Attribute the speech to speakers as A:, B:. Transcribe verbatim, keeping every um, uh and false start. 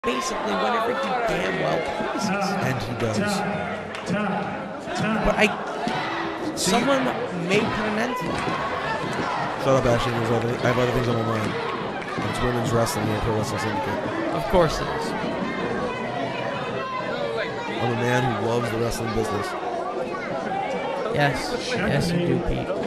A: basically whenever he damn well pleases.
B: And he does.
A: But I... Someone may put an end to that.
B: Shut up, Ashley. There's other, I have other things on my mind. It's women's wrestling and Pro Wrestling Syndicate.
A: Of course it is.
B: I'm a man who loves the wrestling business.
A: Yes. Yes, you do, Pete.